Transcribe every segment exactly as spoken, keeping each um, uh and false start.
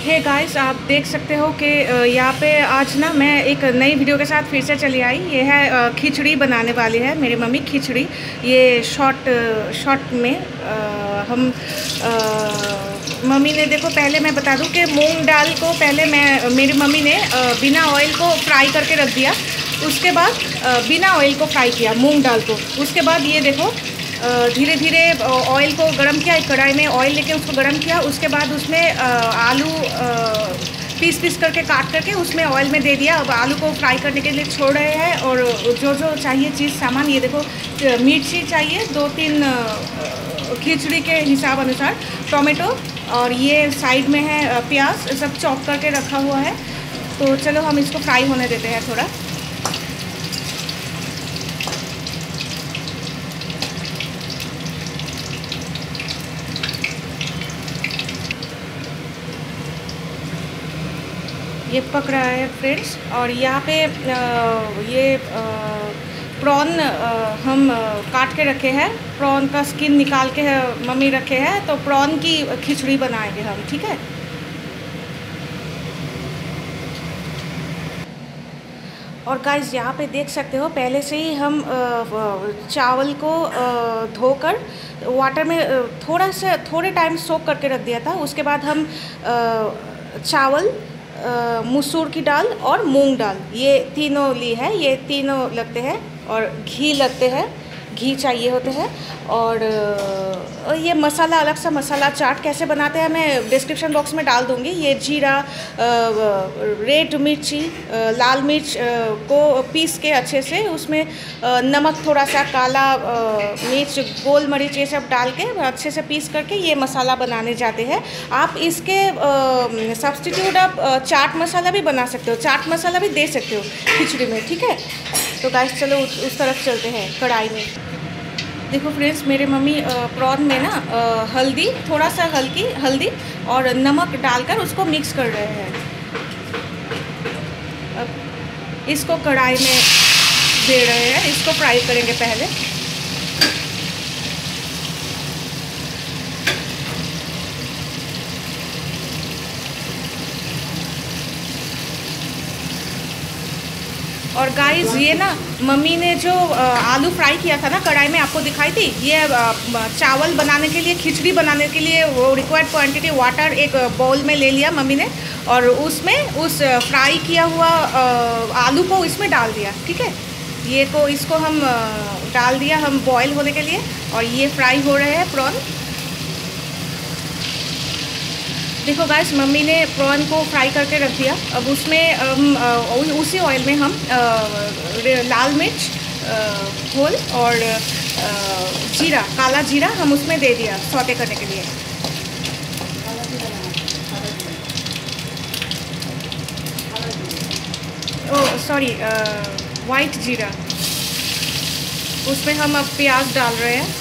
Hey guys, आप देख सकते हो कि यहाँ पे आज ना मैं एक नई वीडियो के साथ फिर से चली आई। ये है खिचड़ी बनाने वाली है मेरी मम्मी खिचड़ी। ये शॉर्ट शॉर्ट में आ, हम आ, मम्मी ने देखो, पहले मैं बता दूं कि मूंग दाल को पहले मैं मेरी मम्मी ने आ, बिना ऑयल को फ्राई करके रख दिया। उसके बाद आ, बिना ऑयल को फ्राई किया मूंग दाल को। उसके बाद ये देखो धीरे धीरे ऑयल को गरम किया, एक कढ़ाई में ऑयल लेके उसको गरम किया। उसके बाद उसमें आलू पीस पीस करके काट करके उसमें ऑयल में दे दिया। अब आलू को फ्राई करने के लिए छोड़ रहे हैं। और जो जो चाहिए चीज़ सामान, ये देखो मिर्ची चाहिए दो तीन खिचड़ी के हिसाब अनुसार, टोमेटो, और ये साइड में है प्याज, सब चॉप करके रखा हुआ है। तो चलो हम इसको फ्राई होने देते हैं थोड़ा। ये पक रहा है फ्रेंड्स। और यहाँ पे ये प्रॉन हम काट के रखे हैं, प्रॉन का स्किन निकाल के मम्मी रखे हैं। तो प्रॉन की खिचड़ी बनाएंगे हम, ठीक है। और गाइस यहाँ पे देख सकते हो, पहले से ही हम चावल को धोकर वाटर में थोड़ा सा थोड़े टाइम सोक करके रख दिया था। उसके बाद हम चावल, मसूर की दाल और मूंग दाल, ये तीनों ली है। ये तीनों लगते हैं। और घी लगते हैं, घी चाहिए होते हैं। और ये मसाला, अलग सा मसाला चाट कैसे बनाते हैं मैं डिस्क्रिप्शन बॉक्स में डाल दूँगी। ये जीरा, रेड मिर्ची, लाल मिर्च को पीस के अच्छे से, उसमें नमक थोड़ा सा, काला मिर्च, गोल मरीच, ये सब डाल के अच्छे से पीस करके ये मसाला बनाने जाते हैं। आप इसके सब्स्टिट्यूट आप चाट मसाला भी बना सकते हो, चाट मसाला भी दे सकते हो खिचड़ी में, ठीक है। तो गाइस चलो उस तरफ चलते हैं कढ़ाई में। देखो फ्रेंड्स, मेरे मम्मी प्रॉन में ना हल्दी, थोड़ा सा हल्की हल्दी और नमक डालकर उसको मिक्स कर रहे हैं। अब इसको कढ़ाई में दे रहे हैं, इसको फ्राई करेंगे पहले। और गाइस ये ना मम्मी ने जो आलू फ्राई किया था ना कढ़ाई में, आपको दिखाई थी। ये चावल बनाने के लिए, खिचड़ी बनाने के लिए वो रिक्वायर्ड क्वांटिटी वाटर एक बाउल में ले लिया मम्मी ने, और उसमें उस फ्राई किया हुआ आलू को इसमें डाल दिया, ठीक है। ये को इसको हम डाल दिया हम बॉयल होने के लिए। और ये फ्राई हो रहे हैं प्रॉन। देखो गाइस, मम्मी ने प्रॉन को फ्राई करके रख दिया। अब उसमें हम उसी ऑयल में हम लाल मिर्च होल और जीरा, काला जीरा हम उसमें दे दिया सौते करने के लिए। ओ सॉरी, वाइट जीरा। उसमें हम अब प्याज डाल रहे हैं।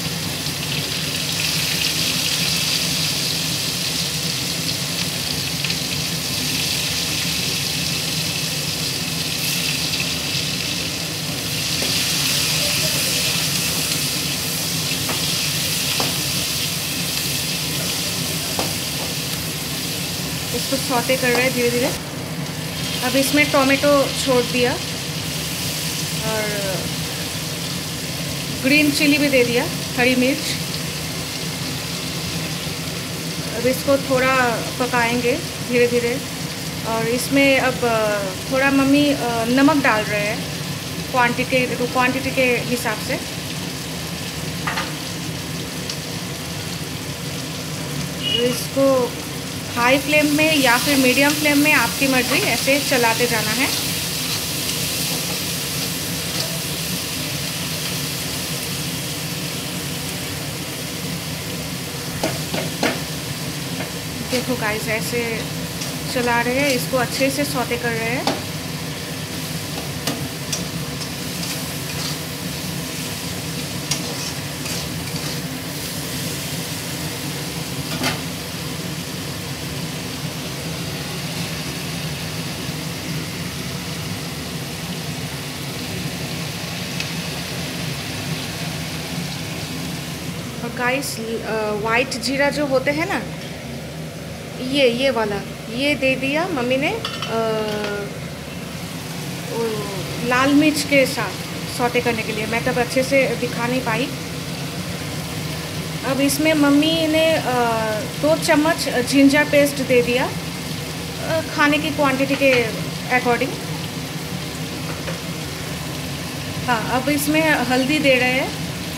इसको सौते कर रहे हैं धीरे धीरे। अब इसमें टोमेटो छोड़ दिया और ग्रीन चिली भी दे दिया, हरी मिर्च। अब इसको थोड़ा पकाएंगे धीरे धीरे। और इसमें अब थोड़ा मम्मी नमक डाल रहे हैं क्वांटिटी क्वांटिटी के हिसाब से। इसको हाई फ्लेम में या फिर मीडियम फ्लेम में, आपकी मर्ज़ी, ऐसे चलाते जाना है। देखो गाइस, ऐसे चला रहे हैं, इसको अच्छे से सौते कर रहे हैं। और गाइस, वाइट जीरा जो होते हैं ना, ये ये वाला ये दे दिया मम्मी ने आ, लाल मिर्च के साथ सौते करने के लिए। मैं तब अच्छे से दिखा नहीं पाई। अब इसमें मम्मी ने दो चम्मच जिंजर पेस्ट दे दिया, खाने की क्वांटिटी के अकॉर्डिंग। हाँ, अब इसमें हल्दी दे रहे हैं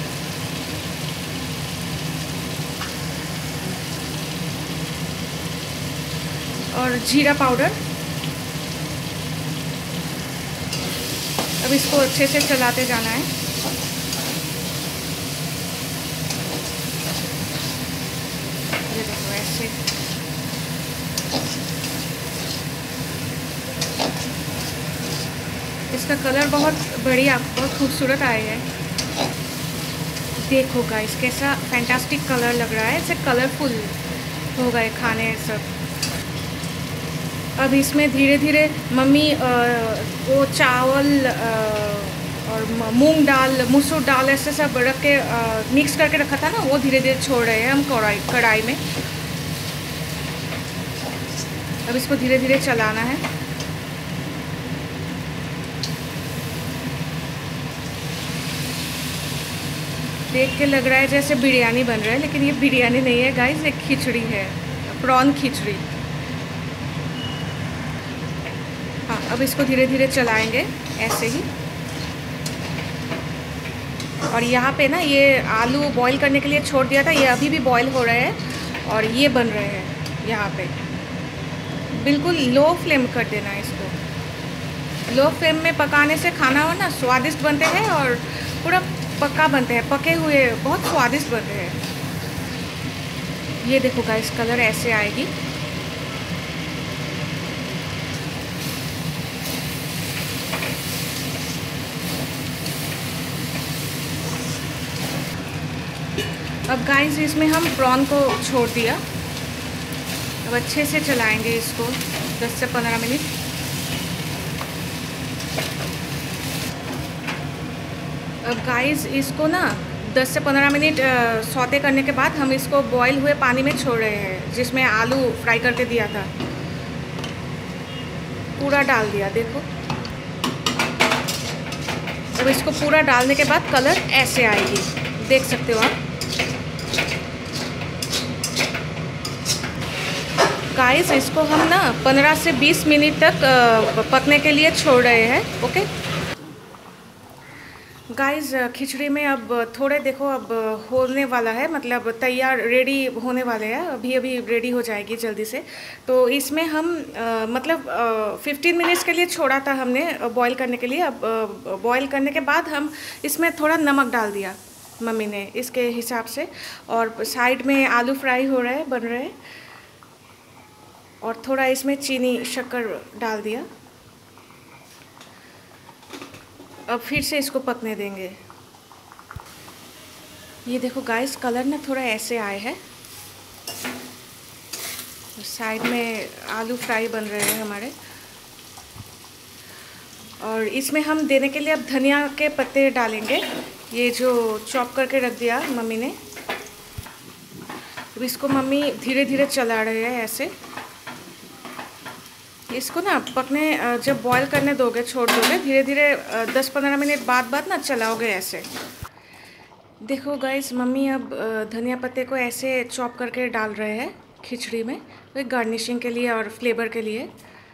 और जीरा पाउडर। अब इसको अच्छे से चलाते जाना है। ये देखो ऐसे। इसका कलर बहुत बढ़िया, बहुत खूबसूरत आया है। देखो गाइस कैसा फैंटास्टिक कलर लग रहा है, ऐसे कलरफुल हो गए खाने सब। अब इसमें धीरे धीरे मम्मी वो चावल और मूंग दाल, मसूर दाल ऐसे सब रख के मिक्स करके रखा था ना, वो धीरे धीरे छोड़ रहे हैं हम कढ़ाई कढ़ाई में। अब इसको धीरे धीरे चलाना है। देख के लग रहा है जैसे बिरयानी बन रहा है, लेकिन ये बिरयानी नहीं है गाइस, एक खिचड़ी है, प्रॉन खिचड़ी। हाँ, अब इसको धीरे धीरे चलाएंगे ऐसे ही। और यहाँ पे ना ये आलू बॉईल करने के लिए छोड़ दिया था, ये अभी भी बॉईल हो रहे हैं और ये बन रहे हैं यहाँ पे। बिल्कुल लो फ्लेम कर देना है इसको। लो फ्लेम में पकाने से खाना हो ना स्वादिष्ट बनते हैं और पूरा पक्का बनते हैं, पके हुए बहुत स्वादिष्ट बनते हैं। ये देखो गाइस कलर ऐसे आएगी। अब गाइस इसमें हम प्रॉन को छोड़ दिया। अब अच्छे से चलाएंगे इसको दस से पंद्रह मिनट। अब गाइस इसको ना दस से पंद्रह मिनट सौते करने के बाद हम इसको बॉईल हुए पानी में छोड़ रहे हैं, जिसमें आलू फ्राई करके दिया था, पूरा डाल दिया। देखो अब इसको पूरा डालने के बाद कलर ऐसे आएगी, देख सकते हो आप। गाइस इसको हम ना पंद्रह से बीस मिनट तक पकने के लिए छोड़ रहे हैं। ओके गाइस, खिचड़ी में अब थोड़े देखो अब होने वाला है, मतलब तैयार रेडी होने वाले हैं, अभी अभी रेडी हो जाएगी जल्दी से। तो इसमें हम आ, मतलब फिफ्टीन मिनट्स के लिए छोड़ा था हमने बॉईल करने के लिए। अब बॉईल करने के बाद हम इसमें थोड़ा नमक डाल दिया मम्मी ने इसके हिसाब से, और साइड में आलू फ्राई हो रहे हैं, बन रहे हैं, और थोड़ा इसमें चीनी शक्कर डाल दिया। अब फिर से इसको पकने देंगे। ये देखो गाइस कलर ना थोड़ा ऐसे आए हैं, साइड में आलू फ्राई बन रहे हैं हमारे। और इसमें हम देने के लिए अब धनिया के पत्ते डालेंगे, ये जो चॉप करके रख दिया मम्मी ने। अब इसको मम्मी धीरे धीरे चला रहे हैं ऐसे। इसको ना पकने जब बॉईल करने दोगे, छोड़ दोगे, धीरे धीरे दस पंद्रह मिनट बाद बाद ना चलाओगे ऐसे। देखो गाइस मम्मी अब धनिया पत्ते को ऐसे चॉप करके डाल रहे हैं खिचड़ी में, तो गार्निशिंग के लिए और फ्लेवर के लिए।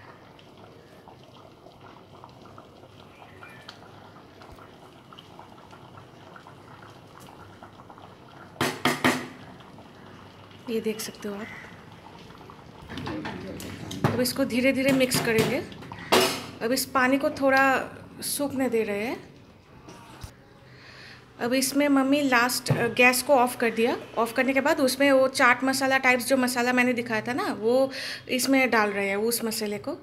ये देख सकते हो आप। अब इसको धीरे धीरे मिक्स करेंगे। अब इस पानी को थोड़ा सूखने दे रहे हैं। अब इसमें मम्मी लास्ट गैस को ऑफ़ कर दिया। ऑफ़ करने के बाद उसमें वो चाट मसाला टाइप्स जो मसाला मैंने दिखाया था ना, वो इसमें डाल रहे हैं, उस मसाले को।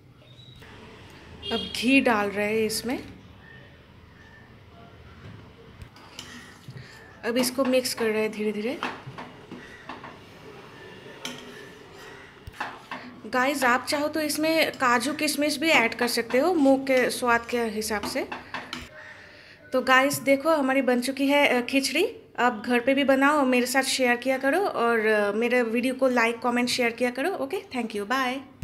अब घी डाल रहे हैं इसमें। अब इसको मिक्स कर रहे हैं धीरे धीरे। गाइस आप चाहो तो इसमें काजू किशमिश भी ऐड कर सकते हो, मुंह के स्वाद के हिसाब से। तो गाइस देखो हमारी बन चुकी है खिचड़ी। आप घर पे भी बनाओ और मेरे साथ शेयर किया करो, और मेरे वीडियो को लाइक कमेंट शेयर किया करो। Okay, thank you, bye.